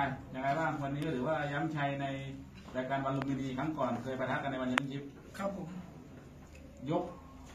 ยังไงบ้างวันนี้ก็ถือว่าย้ำชัยในรายการวันลุมพินีครั้งก่อนเคยปะทะกันในวันแชมเปี้ยนชิพครับผมยก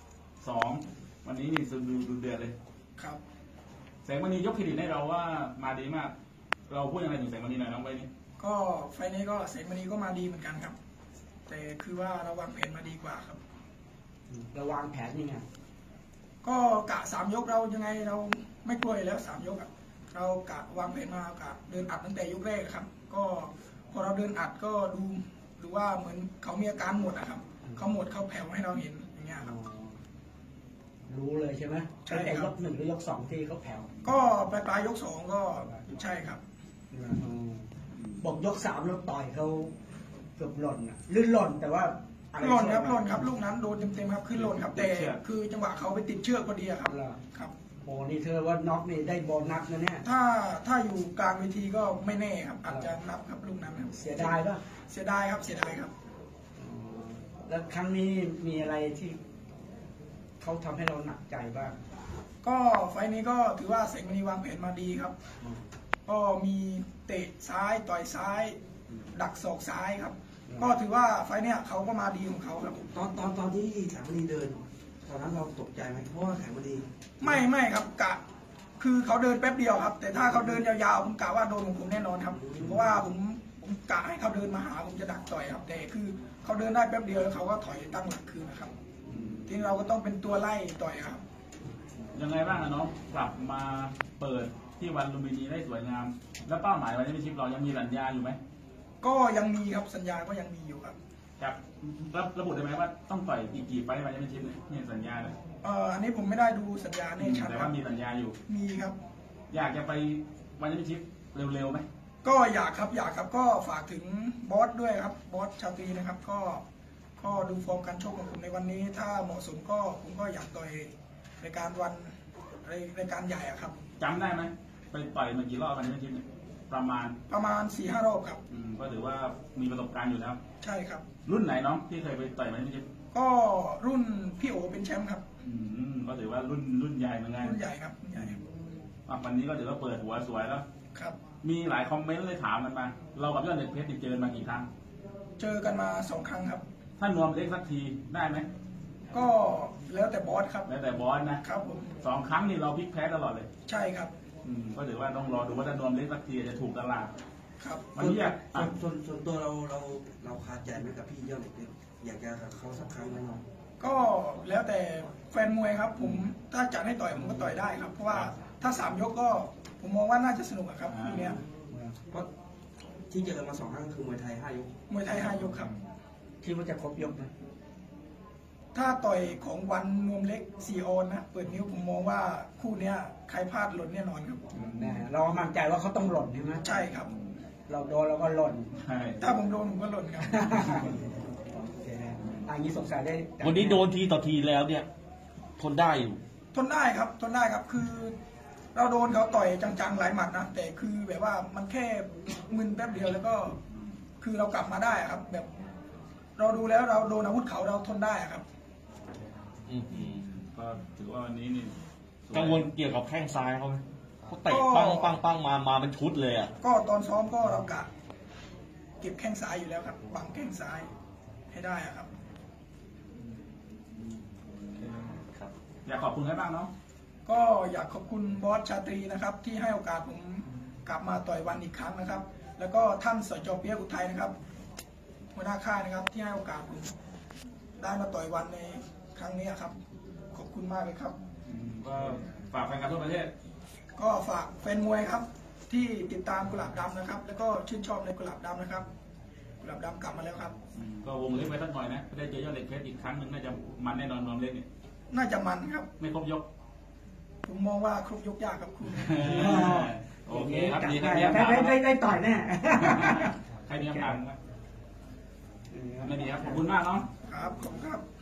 2วันนี้นี่ดูเดือดเลยครับแสงมณียกเครดิตให้เราว่ามาดีมากเราพูดยังไงถึงแสงมณีหน่อยน้องไปนี่ก็ไฟนี้ก็แสงมณีก็มาดีเหมือนกันครับแต่คือว่าเราวางแผนมาดีกว่าครับเราวางแผนยังไงก็กะ3 ยกเรายังไงเราไม่กลัวแล้ว3 ยกเรากะวางแผนมากะเดินอัดตั้งแต่ยกแรกครับก็พอเราเดินอัดก็ดูว่าเหมือนเขามีอาการหมดนะครับเขาหมดเขาแผ่วให้เราเห็นอย่างเงี้ยครับรู้เลยใช่ไหมใช่แต่ยก1หรือยก2ที่เขาแผ่วก็ปลายยก2ก็ใช่ครับบอกยก3แล้วต่อยเขาเกือบหล่นลื่นหล่นแต่ว่าหล่นครับลูกนั้นโดนเต็มครับขึ้นหล่นครับแต่คือจังหวะเขาไปติดเชือกพอดีครับครับโอ้นี่เธอว่าน็อกนี่ได้โบนัสนะเนี่ยถ้าอยู่กลางเวทีก็ไม่แน่ครับอาจจะนับครับลูกนั้นครับเสียดายป่ะเสียดายครับเสียดายครับแล้วครั้งนี้มีอะไรที่เขาทำให้เราหนักใจบ้างก็ไฟนี้ก็ถือว่าแสงมณีวางแผนมาดีครับก็มีเตะซ้ายต่อยซ้ายดักศอกซ้ายครับก็ถือว่าไฟเนี่ยเขาก็มาดีของเขาครับตอนที่แสงมณีเดินตอนนั้นเราตกใจไหมเพราะว่าแสงมณีไม่ครับกะคือเขาเดินแป๊บเดียวครับแต่ถ้าเขาเดินยาวๆผมกะว่าโดนของผมแน่นอนครับเพราะว่าผมกะให้เขาเดินมาหาผมจะดักต่อยครับแต่คือเขาเดินได้แป๊บเดียวแล้วเขาก็ถอยตั้งหลักคืนนะครับทีนี้เราก็ต้องเป็นตัวไล่ต่อยครับยังไงบ้างน้องกลับมาเปิดที่วันลุมพินีได้สวยงามแล้วเป้าหมายวันแชมเปี้ยนชิพเรายังมีสัญญาอยู่ไหมก็ยังมีครับสัญญาก็ยังมีอยู่ครับครับระบุได้ไหมว่าต้องต่อยกี่ไฟล์วันแชมเปี้ยนชิพเนี่ยสัญญาเลยอันนี้ผมไม่ได้ดูสัญญาแน่ชัดแต่ว่ามีสัญญาอยู่มีครับอยากจะไปวันแชมเปี้ยนชิพเร็วๆไหมก็อยากครับก็ฝากถึงบอสด้วยครับบอสชาตรีนะครับก็ดูฟอร์มการชกของผมในวันนี้ถ้าเหมาะสมก็ผมก็อยากต่อยในการรายการใหญ่ครับจำได้ไหมไปต่อยมากี่รอบวันแชมเปี้ยนชิพเนี่ยประมาณ 4-5 รอบครับก็ถือว่ามีประสบการณ์อยู่แล้วใช่ครับรุ่นไหนน้องที่เคยไปต่อยวันแชมเปี้ยนชิพก็รุ่นพี่โอเป็นแชมป์ครับก็ถือว่ารุ่นใหญ่เหมือนกันรุ่นใหญ่ครับรุ่นใหญ่วันนี้ก็ถือว่าเปิดหัวสวยแล้วครับมีหลายคอมเมนต์เลยถามกันมาเรากับยอดเด็ดเพชรเจอมากี่ครั้งเจอกันมา2 ครั้งครับถ้านวมเล็กสักทีได้ไหมก็แล้วแต่บอสครับแล้วแต่บอสนะครับผม 2 ครั้งนี่เราพลิกแพ้ตลอดเลยใช่ครับก็ถือว่าต้องรอดูว่าถ้านวมเล็กสักทีจะถูกตลาดครับวันนี้ส่วนตัวเราคาใจไหมกับพี่ยอดเด็กเพชรอยากจะเขาสักครั้งไหมน้องก็แล้วแต่แฟนมวยครับผมถ้าจัดให้ต่อยผมก็ต่อยได้ครับเพราะว่าถ้า3 ยกก็ผมมองว่าน่าจะสนุกครับคู่นี้เพราะที่เจอกันมา2 ครั้งคือมวยไทย5 ยกมวยไทย5 ยกครับคิดว่าจะครบยกไหมถ้าต่อยของวันนวมเล็ก4 ออนนะเปิดนิ้วผมมองว่าคู่นี้ใครพลาดหล่นแน่นอนครับเรามั่นใจว่าเขาต้องหล่นใช่ไหมใช่ครับเราโดนเราก็หล่นถ้าผมโดนผมก็หล่นครับอันนี้สงสัยได้วันนี้โดนทีต่อทีแล้วเนี่ยทนได้อยู่ทนได้ครับคือเราโดนเขาต่อยจังๆหลายหมัดนะแต่คือแบบว่ามันแค่มึนแป๊บเดียวแล้วก็คือเรากลับมาได้ครับแบบเราดูแล้วเราโดนอาวุธเขาเราทนได้ครับก็ถือว่าวันนี้นี่กังวลเกี่ยวกับแข้งซ้ายเขาไหมเขาเตะปังมาเป็นชุดเลยอ่ะก็ตอนซ้อมก็เรากะเก็บแข้งซ้ายอยู่แล้วครับบังแข้งซ้ายให้ได้ครับอยากขอบคุณใครบ้างเนาะก็อยากขอบคุณบอสชาตรีนะครับที่ให้โอกาสผมกลับมาต่อยวันอีกครั้งนะครับแล้วก็ท่านสจ.เปียกอุทัยนะครับหัวหน้าค่ายนะครับที่ให้โอกาสผมได้มาต่อยวันในครั้งนี้ครับขอบคุณมากเลยครับก็ฝากแฟนคลับทั่วประเทศก็ฝากแฟนมวยครับที่ติดตามกุหลาบดำนะครับแล้วก็ชื่นชอบในกุหลาบดำนะครับกุหลาบดำกลับมาแล้วครับก็วงเล็กไว้สักหน่อยนะได้เจอยอดเหล็กเพชรอีกครั้งหนึ่งน่าจะมันแน่นอนนวมเล็กนี่น่าจะมันครับไม่ครบยกผมมองว่าครบยกยากครับคุณโอเคครับดีครับได้ต่อยแน่ใครมีคำถามไม่มีครับขอบคุณมากเนาะครับขอบคุณครับ